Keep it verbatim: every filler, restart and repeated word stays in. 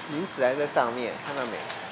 名字还在上面，看到没？